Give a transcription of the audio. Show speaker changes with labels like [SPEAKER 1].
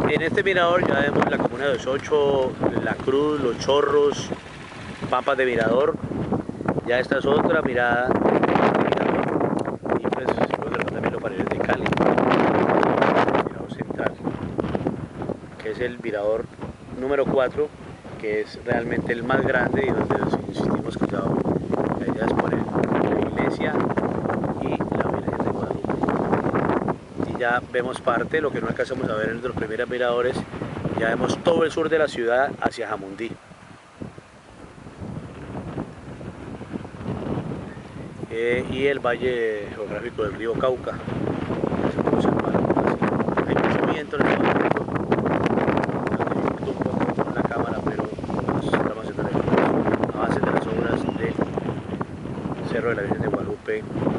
[SPEAKER 1] En este mirador ya vemos la comuna de Osocho, La Cruz, Los Chorros, Pampas de Mirador. Ya esta es otra mirada del mirador. Y pues luego también los paneles de Cali, el mirador central, que es el mirador número 4, que es realmente el más grande y donde nos insistimos que la idea es poner la iglesia y la Virgen de Guadalupe. Y ya vemos parte, lo que no alcanzamos a ver en los primeros miradores, ya vemos todo el sur de la ciudad hacia Jamundí. Y el valle geográfico del río Cauca. Hay mucho viento en el momento, nos dificulta un poco con la cámara, pero estamos haciendo la base de las obras del Cerro de la Virgen de Guadalupe